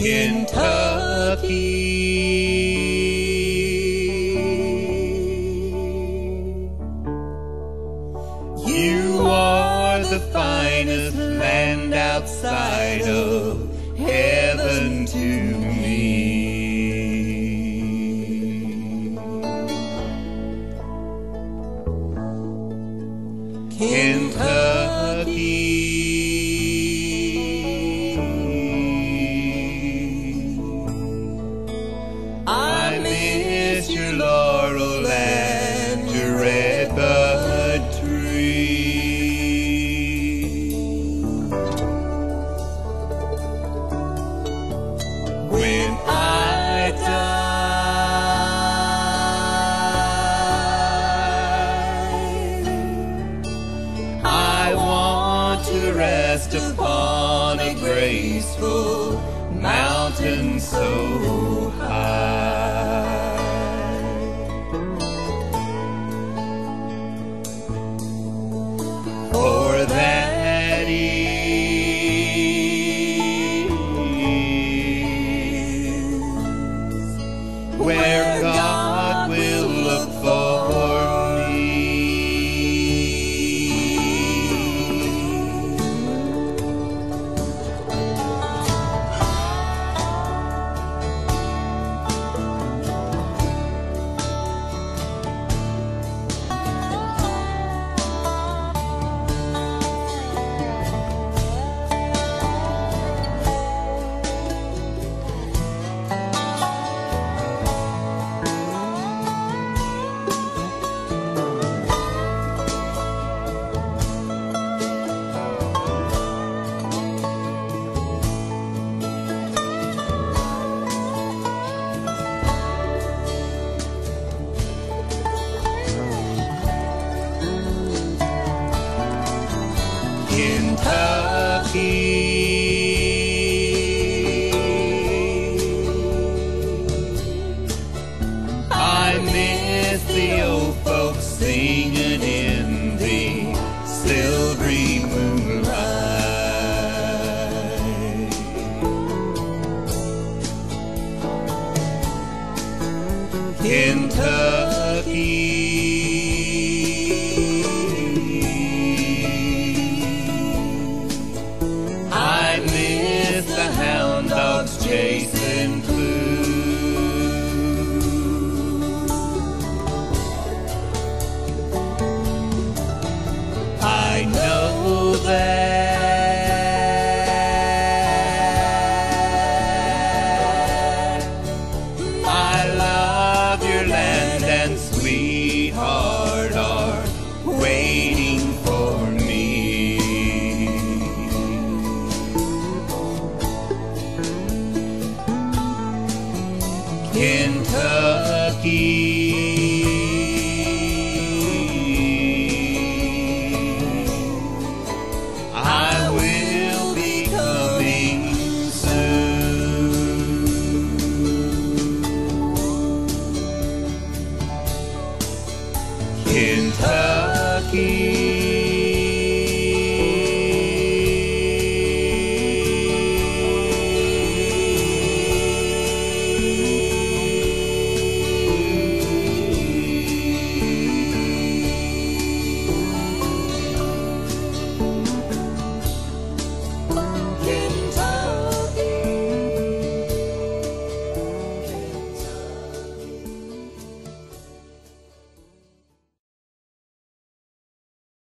You are the finest land outside of heaven to me. Kentucky, I miss your laurel and your redbud tree. When I die, I want to rest upon a graceful mountain so high. For that is where God will look for me. I miss the old folks singing in the silvery moonlight. Kentucky, I miss the hound dogs chasing blue. I know that I love your land and sweetheart are waiting for me. Kentucky, I will be coming soon. Kentucky.